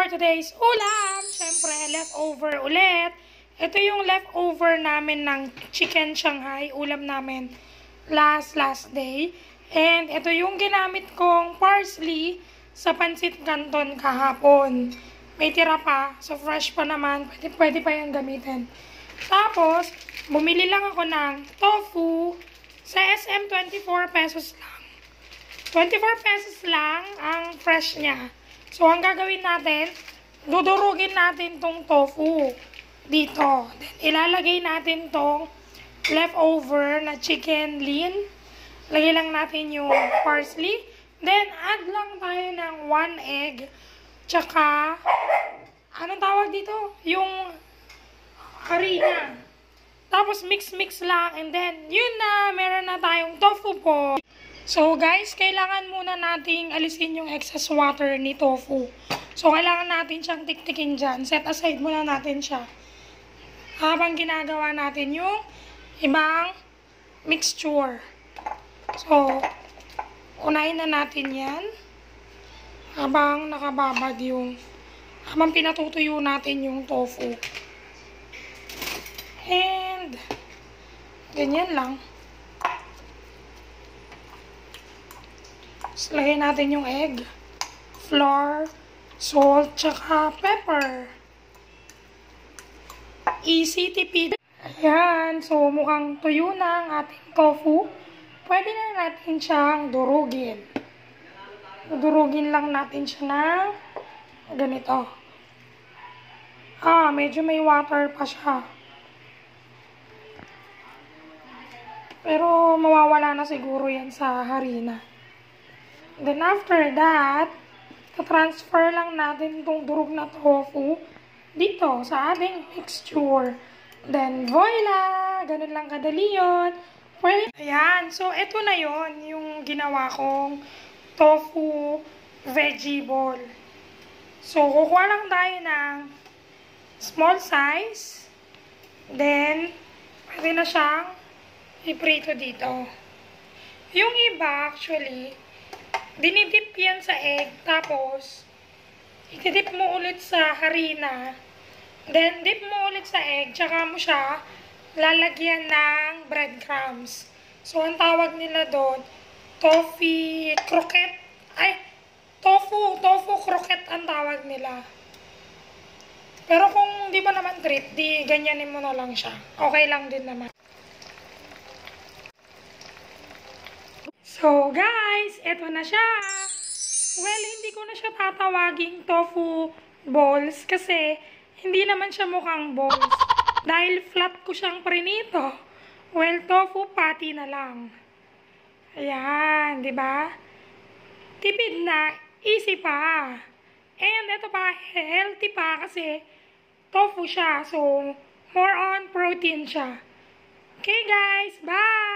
for today's ulam, syempre leftover ulit. Ito yung leftover namin ng chicken Shanghai, ulam namin last day. And ito yung ginamit kong parsley sa pansit canton kahapon. May tira pa, so fresh pa naman, pwede pa yung gamitin. Tapos, bumili lang ako ng tofu sa SM 24 pesos lang. 24 pesos lang ang fresh niya. So, ang gagawin natin, dudurugin natin tong tofu dito. Then, ilalagay natin tong leftover na chicken lean. Lagay lang natin yung parsley. Then, add lang tayo ng 1 egg. Tsaka, anong tawag dito? Yung harina. Tapos, mix-mix lang. And then, yun na, meron na tayong tofu po. So guys, kailangan muna nating alisin yung excess water ni tofu. So kailangan natin siyang tiktikin dyan. Set aside muna natin siya. Habang ginagawa natin yung ibang mixture. So, unahin na natin yan. Habang nakababad yung, habang pinatutuyo natin yung tofu. And, ganyan lang. So, lagay natin yung egg, flour, salt, tsaka pepper. Easy, tipid. Ayan. So, mukhang tuyo na ang ating tofu. Pwede na natin siyang durugin. Durugin lang natin siya ng ganito. Medyo may water pa siya. Pero, mawawala na siguro yan sa harina. Then after that, transfer lang natin itong durog na tofu dito sa ating mixture. Then voila! Ganun lang kadali yun. Ayan. So, ito na yon yung ginawa kong tofu veggie ball. So, kukuha lang tayo ng small size. Then, pwede na siyang iprito dito. Yung iba, actually, dinidip yan sa egg, tapos itidip mo ulit sa harina, then dip mo ulit sa egg, tsaka mo siya lalagyan ng breadcrumbs. So, ang tawag nila doon, tofu croquette, tofu croquette ang tawag nila. Pero kung di mo naman trip, di ganyanin mo na lang siya. Okay lang din naman. So, guys, eto na siya. Well, hindi ko na siya tatawaging tofu balls kasi hindi naman siya mukhang balls. Dahil flat ko siyang prinito. Well, tofu patty na lang. Ayan, di ba? Tipid na, easy pa. And eto pa, healthy pa kasi tofu siya. So, more on protein siya. Okay, guys, bye!